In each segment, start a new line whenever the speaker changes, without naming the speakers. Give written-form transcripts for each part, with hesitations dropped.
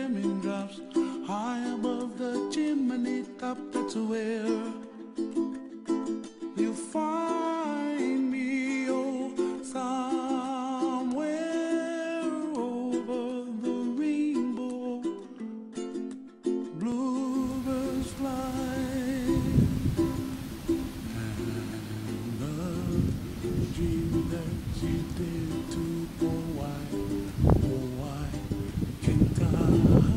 lemon drops high above the chimney top. That's where you find me, oh, somewhere over the rainbow. Bluebirds fly, and the dream that you did to, oh why can't I?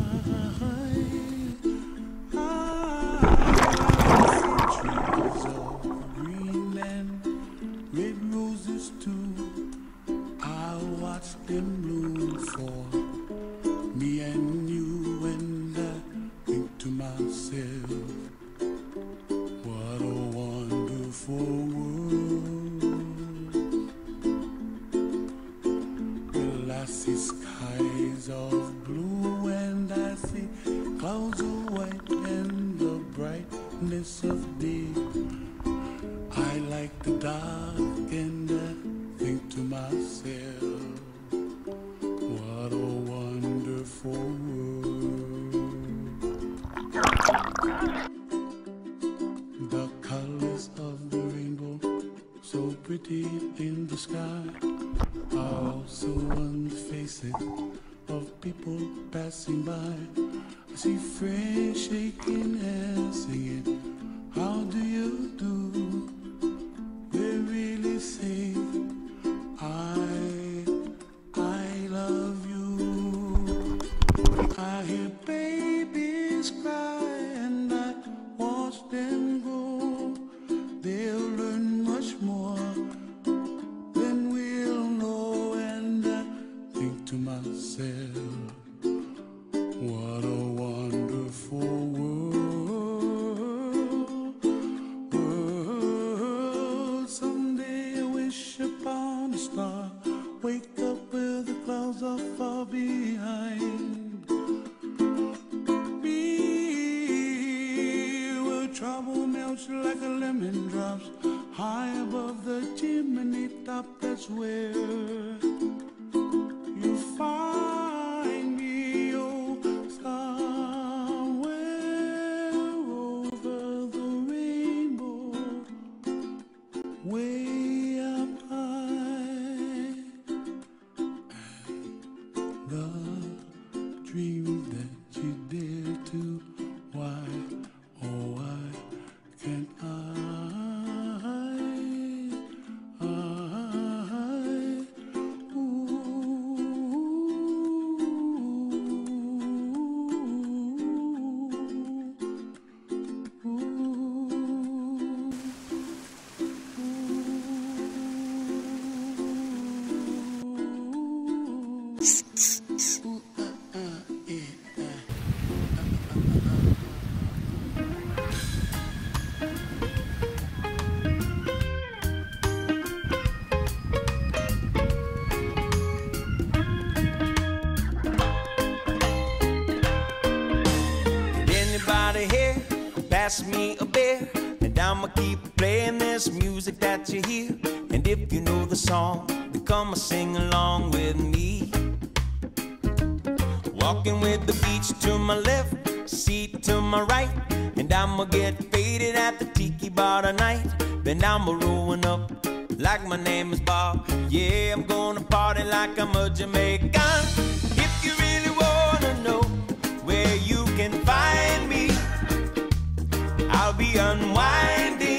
Trees of green and red roses too. I watch them bloom for me and you, and I think to myself, what a wonderful world. Well, I see skies of blue and I see clouds of white and the brightness of day. I like the dark and I think to myself, what a wonderful world. The colors of the rainbow, so pretty in the sky, are also on the faces of people passing by. I see friends shaking hands singing, how do you do? They really say, I love you. I hear babies cry and I watch them grow. They'll learn much more than we'll know, and I think to myself, what a wonderful world. Someday I wish upon a star, wake up where the clouds are far behind me, where trouble melts like a lemon drops high above the chimney top. That's where you find me, oh, somewhere over the rainbow, way up high. And the dreams that you dare to, why, oh why can't I?
Anybody here pass me a beer, and I'ma keep playing this music that you hear. And if you know the song, then come and sing along with me. Walking with the beach to my left, seat to my right, and I'ma get faded at the tiki bar tonight. Then I'ma rolling up like my name is Bob. Yeah, I'm gonna party like I'm a Jamaican. If you really wanna know where you can find me, I'll be unwinding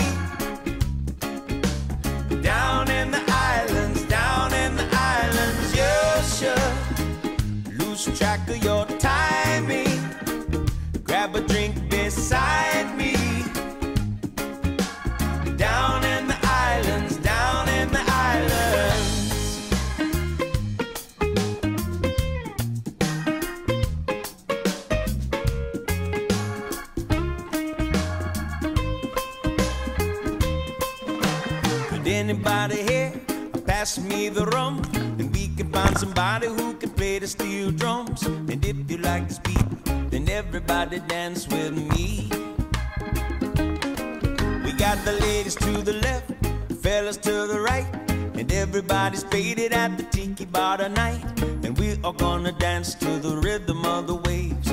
down in the islands, down in the islands. You should lose track of your timing. Grab a drink beside me. Down in the islands, down in the islands. Could anybody here pass me the rum? And we can find somebody who can play the steel drums. And if you like this beat, then everybody dance with me. We got the ladies to the left, the fellas to the right, and everybody's faded at the tiki bar tonight. And we are gonna dance to the rhythm of the waves.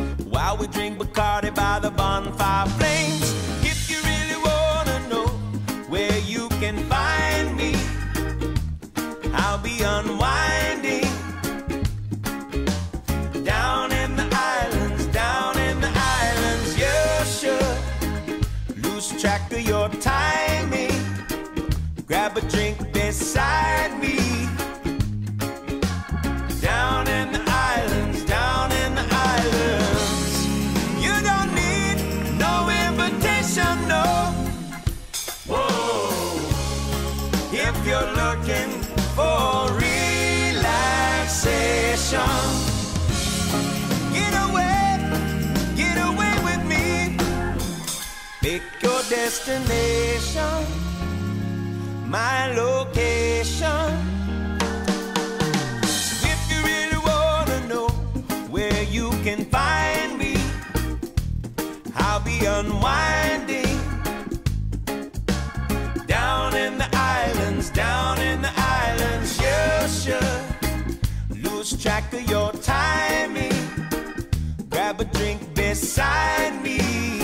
we drink Bacardi by the bonfire flames. If you really wanna know where you can find me, I'll be unwinding down in the islands, down in the islands. You should lose track of your timing. Grab a drink beside me. Down in the islands, down in the islands. You don't need no invitation, no. Whoa. If you're looking for relaxation, get away with me. Pick your destination, my location. If you really wanna know where you can find me, I'll be unwinding down in the islands, down in the islands. You should lose track of your timing. Grab a drink beside me.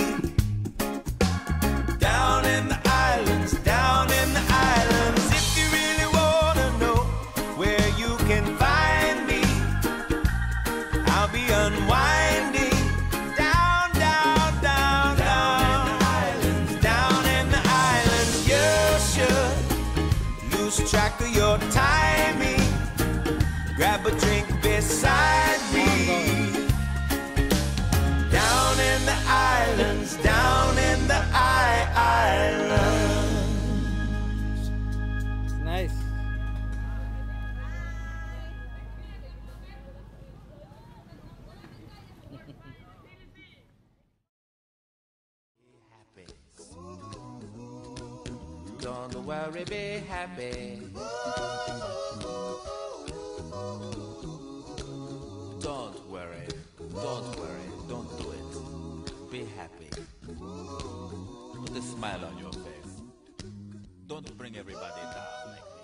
Down in the islands, down in the islands. If you really wanna know where you can find me, I'll be unwinding down, down, down, down, down in the islands. You should lose track of your timing. Grab a drink beside me. Down in the islands, down in the islands.
Nice.
Don't worry, be happy. Don't worry, don't do it. Be happy. Put a smile on your face. Don't bring everybody down like that.